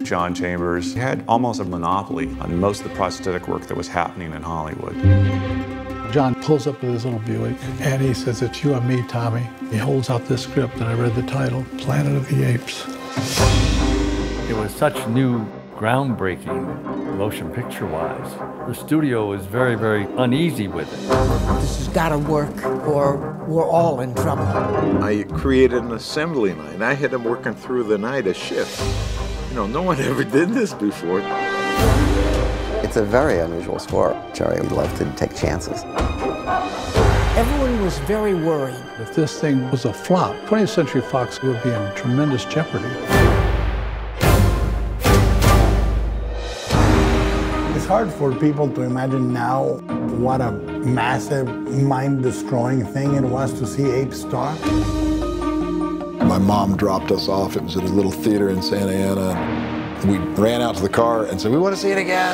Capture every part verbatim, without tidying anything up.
John Chambers had almost a monopoly on most of the prosthetic work that was happening in Hollywood. John pulls up with his little Buick, and he says, "It's you and me, Tommy." He holds out this script, and I read the title, Planet of the Apes. It was such new, groundbreaking, motion picture-wise. The studio was very, very uneasy with it. This has got to work, or we're all in trouble. I created an assembly line. I had them working through the night a shift. You know, no one ever did this before. It's a very unusual score. Jerry would love to take chances. Everyone was very worried. If this thing was a flop, twentieth Century Fox would be in tremendous jeopardy. It's hard for people to imagine now what a massive, mind-destroying thing it was to see Apes talk. My mom dropped us off. It was at a little theater in Santa Ana. We ran out to the car and said, "We want to see it again."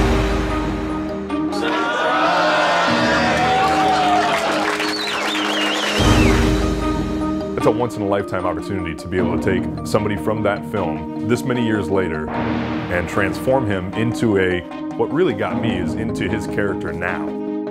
It's a once-in-a-lifetime opportunity to be able to take somebody from that film this many years later and transform him into a, what really got me is into his character now.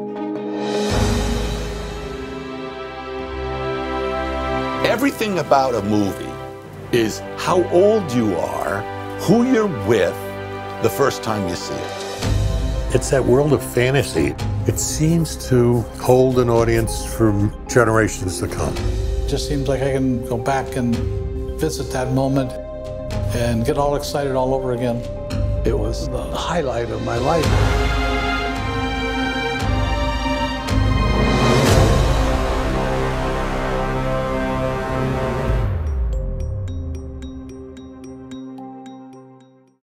Everything about a movie is how old you are, who you're with the first time you see it. It's that world of fantasy. It seems to hold an audience for generations to come. It just seems like I can go back and visit that moment and get all excited all over again. It was the highlight of my life.